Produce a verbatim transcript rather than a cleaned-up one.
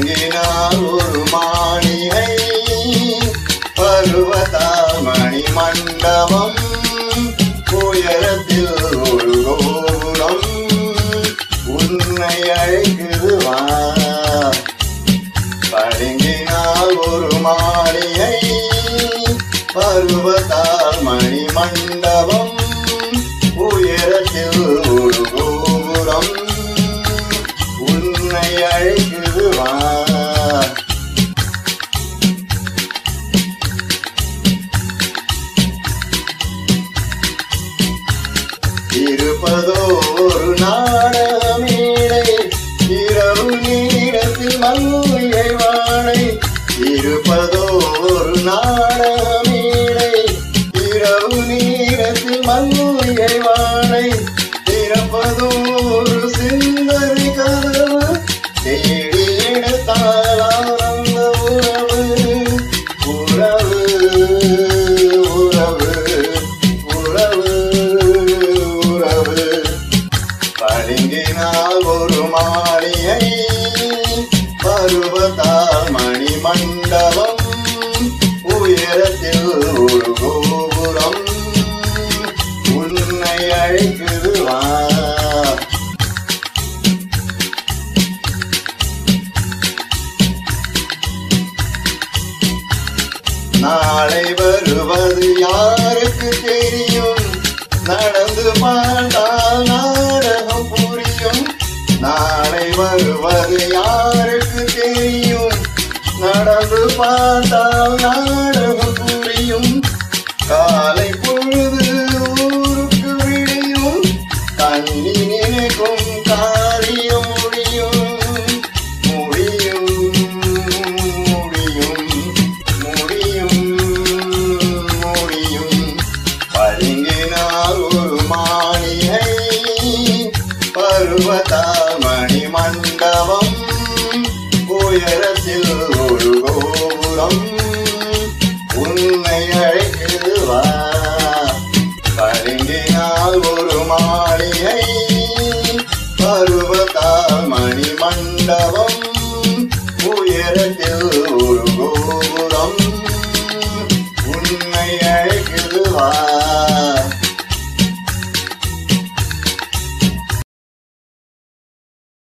பளிங்கினால் ஒரு மாளிகை பருவத்தால் மணி மண்டபம் உயரத்தில் ஒரு கோபுரம் உன்னை அழைக்குது வா. பளிங்கினால் ஒரு மாளிகை பருவத்தால் மணி மண்டபம் உயரத்தில் ஒரு கோபுரம் உன்னை அழைக்குது வா. இருப்பதோ ஒரு நாடக மேடை இரவு நேரத்தில் மல்லிகை வாழை. இருப்பதோ ஒரு நாடக மேடை இரவு நேரத்தில் மல்லிகை வாழை. திறப்பதோ ஒரு சிந்தனை கதவு தேடி எடுத்தால் ஆனந்த உறவு. உறவு உறவு உறவு உறவு. பளிங்கினால் ஒரு மாளிகை பருவத்தால் மணி மண்டபம் உயரத்தில் ஒரு கோபுரம் உன்னை அழைக்குது வா. நாளை வருவது யாருக்கு தெரியும் நடந்து பார்த்தால் நாடகம் புரியும். நாளை வருவது யாருக்கு தெரியும் நடந்து பார்த்தால் நாடகம் புரியும். காலை பொழுது ஊருக்கு விடியும் தண்ணி நினைக்கும் காரியம் முடியும் முடியும் முடியும் முடியும் முடியும். பளிங்கினால் ஒரு மாளிகை பருவத்தால் மணி மண்டபம் உயரத்தில் ஒரு கோபுரம் உன்னை அழைக்குது வா. பளிங்கினால் ஒரு மாளிகை பருவத்தால் மணி மண்டபம் உயரத்தில்